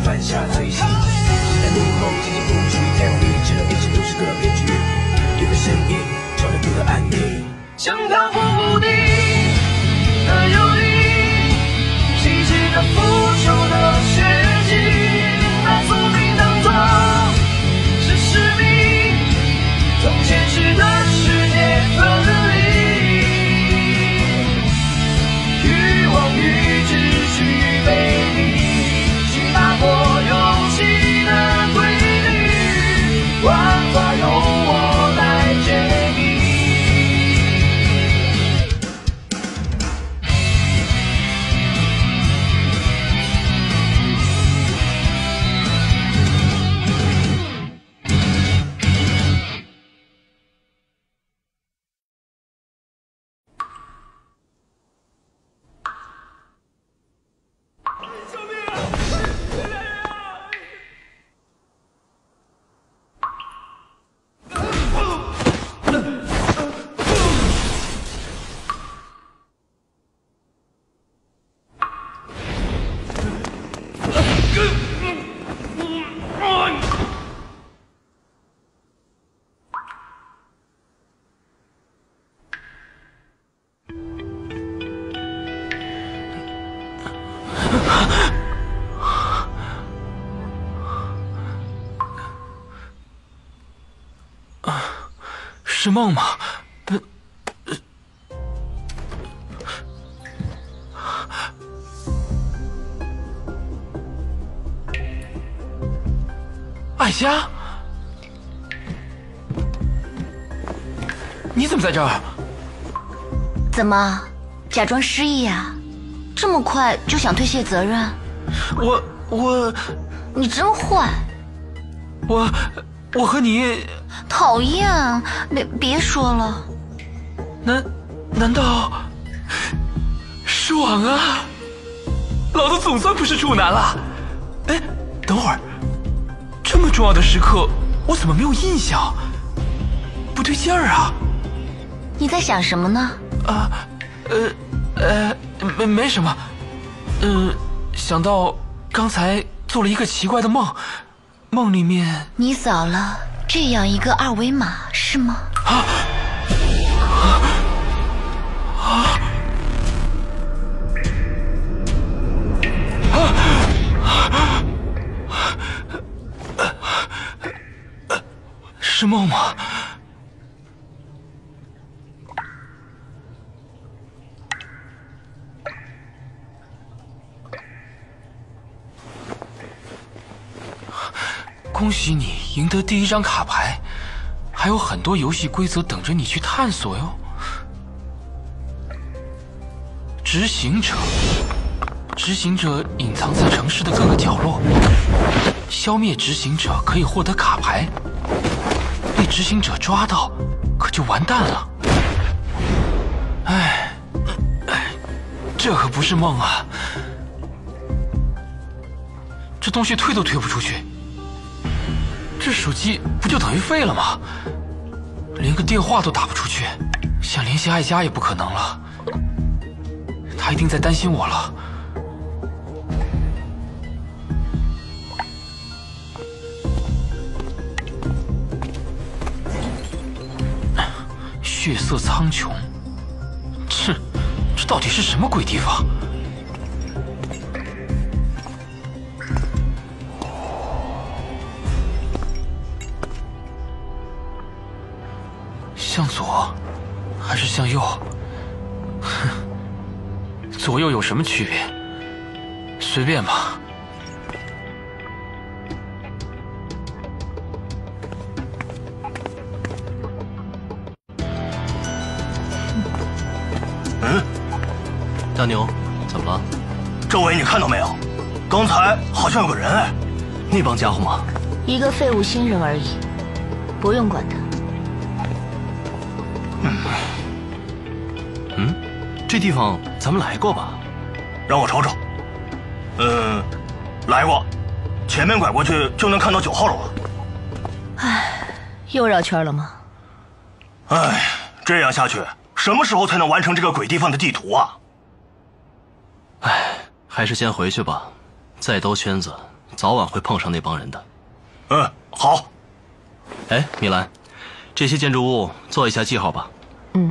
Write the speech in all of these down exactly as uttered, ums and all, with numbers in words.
犯下罪行。时代幕后进行布局，太阳立着，一切都是个骗局。有个声音叫人不得安宁，想踏破无敌的友谊，细致的付出的血迹，把宿命当作是使命，从现实的世界分离。欲望与秩序与背离，去打破勇气的规律，万法由我来决定。 是梦吗？呃，艾佳，你怎么在这儿？ 怎么，假装失忆啊？这么快就想推卸责任？ 我我， 你真坏！ 我我和你。 讨厌，别别说了。 难难道爽啊？老子总算不是处男了。哎，等会儿，这么重要的时刻，我怎么没有印象？不对劲儿啊！ 你在想什么呢？ 啊，呃呃，没没什么。嗯、呃，想到刚才做了一个奇怪的梦，梦里面你扫了这样一个二维码是吗？ 啊啊啊！是梦吗？恭喜你赢得第一张卡牌，还有很多游戏规则等着你去探索哟。执行者，执行者隐藏在城市的各个角落，消灭执行者可以获得卡牌，被执行者抓到，可就完蛋了。哎，哎，这可不是梦啊！这东西推都推不出去。这手机不就等于废了吗？连个电话都打不出去，想联系艾佳也不可能了。他一定在担心我了。血色苍穹，切，这到底是什么鬼地方？向左还是向右？哼，左右有什么区别？随便吧。 嗯，大牛，怎么了？周围你看到没有？刚才好像有个人哎。那帮家伙吗？ 一个废物新人而已，不用管他。 嗯，嗯，这地方咱们来过吧？让我瞅瞅。嗯，来过，前面拐过去就能看到九号楼了。 唉，又绕圈了吗？ 唉，这样下去，什么时候才能完成这个鬼地方的地图啊？唉，还是先回去吧，再兜圈子早晚会碰上那帮人的。 嗯，好。 哎，米兰，这些建筑物做一下记号吧。 嗯。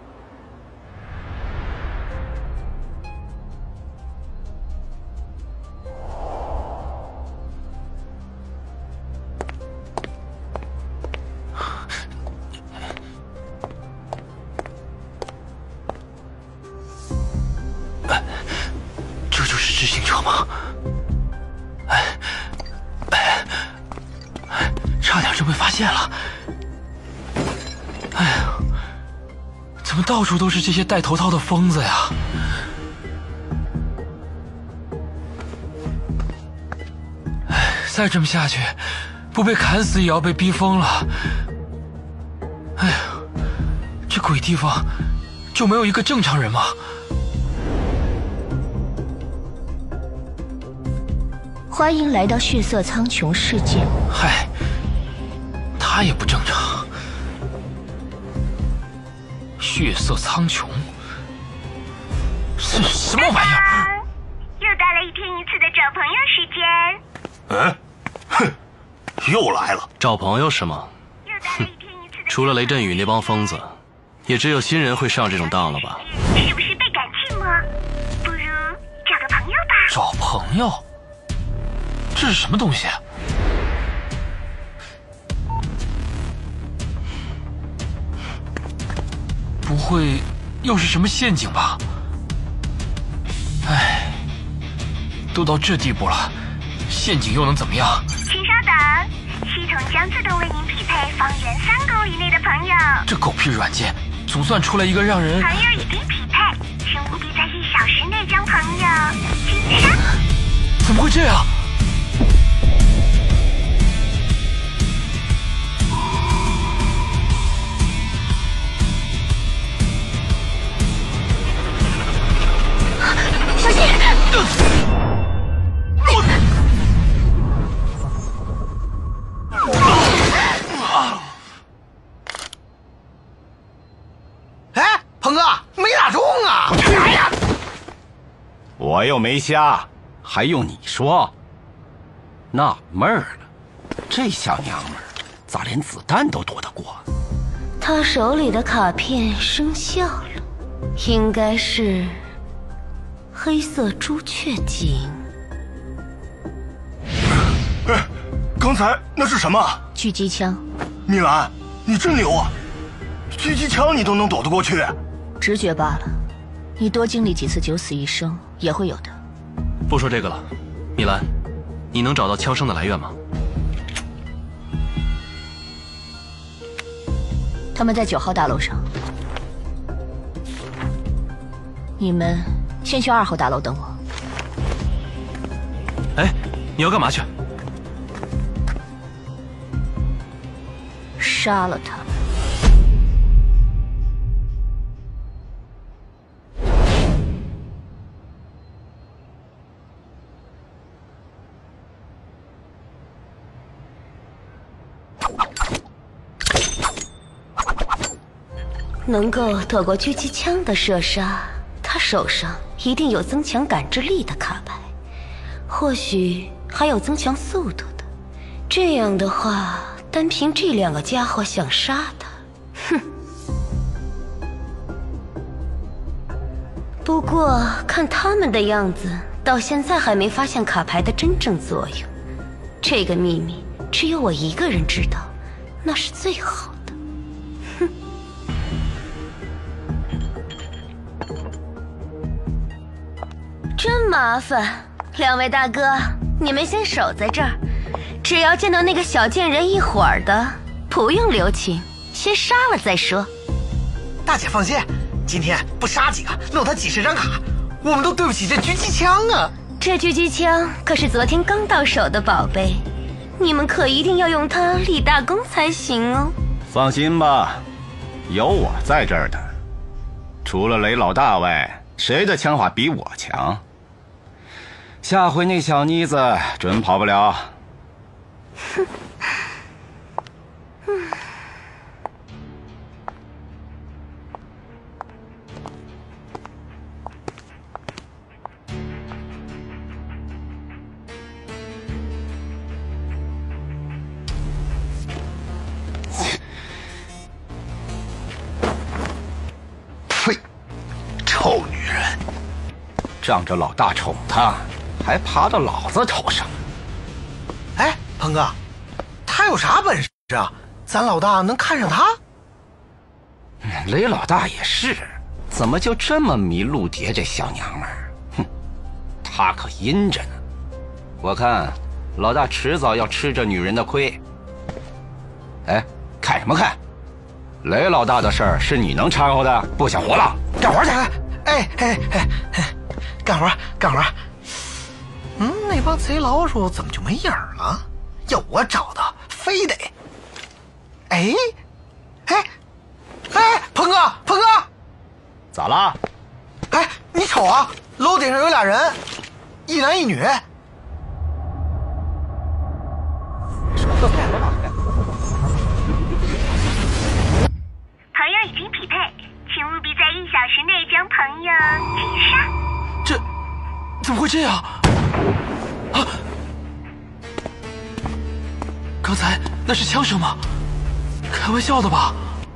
这就是执行者吗？哎，哎，差点就被发现了。哎呀，怎么到处都是这些戴头套的疯子呀？哎，再这么下去，不被砍死也要被逼疯了。哎呀，这鬼地方就没有一个正常人吗？ 欢迎来到血色苍穹世界。 嗨，他也不正常。血色苍穹是什么玩意儿？ 又到了一天一次的找朋友时间。 嗯，哼，又来了。 找朋友是吗？ 又到了一天一次的。 除了雷震宇那帮疯子，也只有新人会上这种当了吧？ 是不是倍感寂寞？不如找个朋友吧。 找朋友？这是什么东西？不会又是什么陷阱吧？哎，都到这地步了，陷阱又能怎么样？ 请稍等，系统将自动为您匹配方圆三公里内的朋友。 这狗屁软件，总算出来一个让人…… 朋友已经匹配，请务必在一小时内将朋友请上。 怎么会这样？ 小心！ 哎，鹏哥，没打中啊！哎呀， 我又没瞎，还用你说？纳闷儿了，这小娘们儿咋连子弹都躲得过？ 他手里的卡片生效了，应该是黑色朱雀锦。 哎，刚才那是什么？ 狙击枪。 米兰，你真牛啊！狙击枪你都能躲得过去？ 直觉罢了，你多经历几次九死一生也会有的。 不说这个了，米兰，你能找到枪声的来源吗？ 他们在九号大楼上，你们先去二号大楼等我。 哎，你要干嘛去？ 杀了他们。能够躲过狙击枪的射杀，他手上一定有增强感知力的卡牌，或许还有增强速度的。这样的话，单凭这两个家伙想杀他，哼！不过看他们的样子，到现在还没发现卡牌的真正作用。这个秘密只有我一个人知道，那是最好的。哼！真麻烦，两位大哥，你们先守在这儿，只要见到那个小贱人一伙儿的，不用留情，先杀了再说。 大姐放心，今天不杀几个，弄他几十张卡，我们都对不起这狙击枪啊！ 这狙击枪可是昨天刚到手的宝贝，你们可一定要用它立大功才行哦。 放心吧，有我在这儿的，除了雷老大外，谁的枪法比我强？下回那小妮子准跑不了。 哼，嗯。 仗着老大宠他，还爬到老子头上。 哎，鹏哥，他有啥本事啊？咱老大能看上他？ 雷老大也是，怎么就这么迷陆蝶这小娘们儿？哼，他可阴着呢。我看老大迟早要吃这女人的亏。哎，看什么看？雷老大的事儿是你能掺和的？不想活了，干活去！ 哎哎哎哎哎，干活干活。嗯，那帮贼老鼠怎么就没影儿了？要我找的，非得……哎哎哎，鹏哥鹏哥， 咋了？ 哎，你瞅啊，楼顶上有俩人，一男一女。 朋友已经匹配，请务必在一小时内将朋友击杀。 这怎么会这样？啊！刚才那是枪声吗？开玩笑的吧？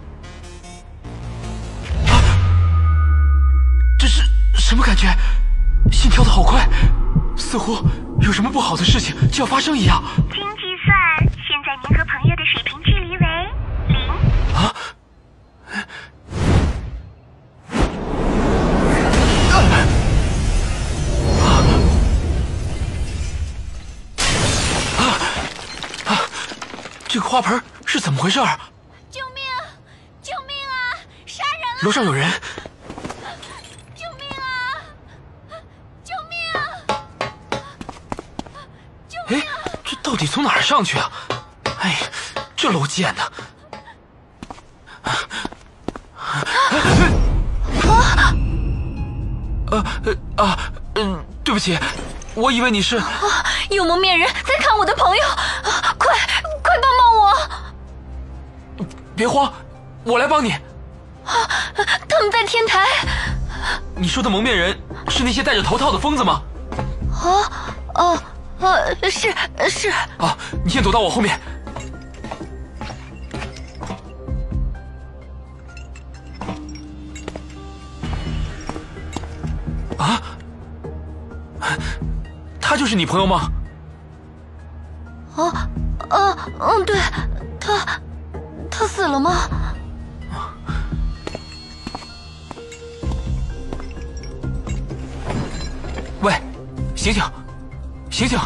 啊！这是什么感觉？心跳的好快，似乎有什么不好的事情就要发生一样。 经计算，现在您和朋友的水平距离为零。 啊！这个花盆是怎么回事？ 救命！救命啊！杀人了！ 楼上有人！ 救命啊！救命啊！救命啊！ 哎，这到底从哪儿上去啊？哎，这楼贱的！啊！呃呃啊嗯，对不起，我以为你是…… 啊，有蒙面人在看我的朋友，啊、快快帮帮我！ 别慌，我来帮你。 啊，他们在天台。 你说的蒙面人是那些戴着头套的疯子吗？ 啊哦呃是是。 啊，你先躲到我后面。啊，他就是你朋友吗？ 啊啊嗯，对，他他死了吗？ 喂，醒醒，醒醒！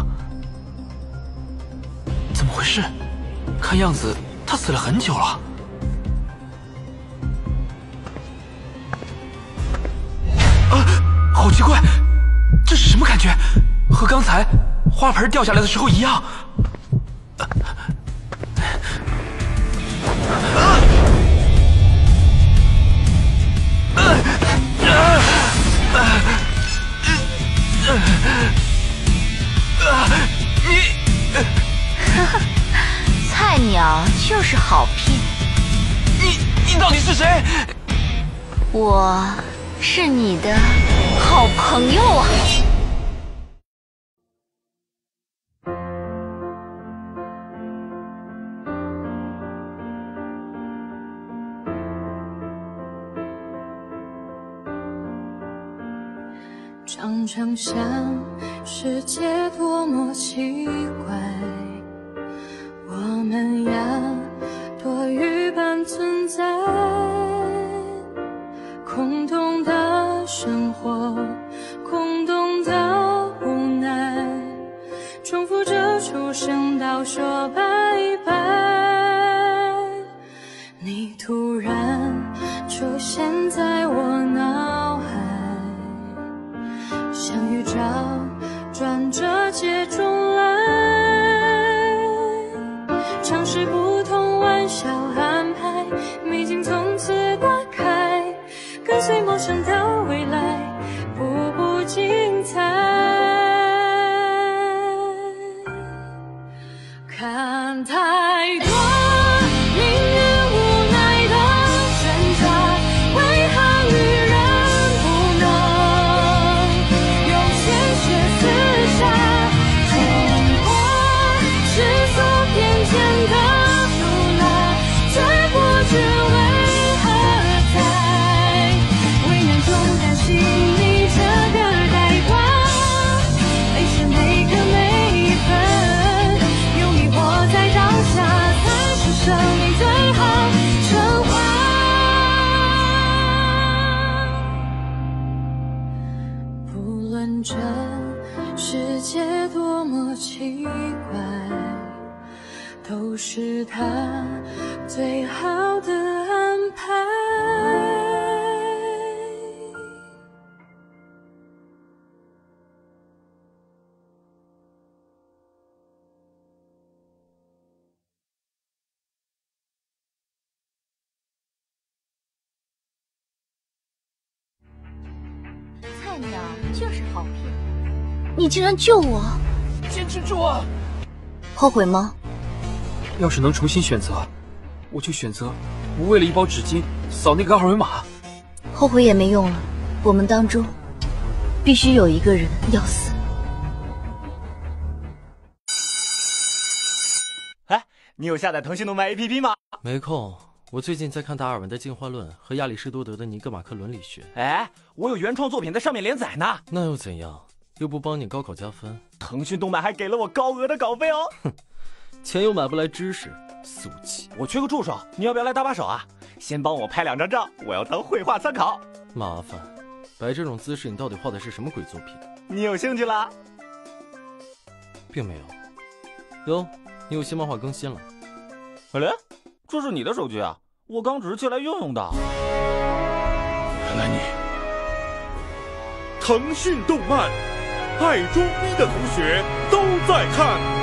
怎么回事？看样子他死了很久了。啊，好奇怪，这是什么感觉？和刚才花盆掉下来的时候一样。 菜鸟就是好骗。 你你到底是谁？ 我是你的好朋友啊。 常常想，世界多么奇怪，我们呀多余般存在，空洞的生活，空洞的无奈，重复着出生到说拜拜。你突然出现在我脑海，像预兆转折接踵来，尝试不同玩笑安排，秘境从此打开，跟随陌生的未来，步步精彩。看太多命运无奈的挣扎，为何女人不能用鲜血厮杀？冲破世俗偏见的阻拦，却不知为何在为难中担心你这个代都是他最好的安排。 菜鸟就是好骗，你竟然救我！ 坚持住啊！ 后悔吗？ 要是能重新选择，我就选择不为了一包纸巾扫那个二维码。 后悔也没用了，我们当中必须有一个人要死。 哎，你有下载腾讯动漫 A P P 吗？ 没空。我最近在看达尔文的进化论和亚里士多德的尼格马克伦理学。 哎，我有原创作品在上面连载呢。 那又怎样？又不帮你高考加分。 腾讯动漫还给了我高额的稿费哦。 哼，钱又买不来知识，俗气。 我缺个助手，你要不要来搭把手啊？先帮我拍两张照，我要当绘画参考。 麻烦，摆这种姿势，你到底画的是什么鬼作品？ 你有兴趣啦？ 并没有。哟，你有新漫画更新了。 好嘞，这是你的手机啊？我刚只是借来用用的。 原来你，腾讯动漫，爱装逼的同学都在看。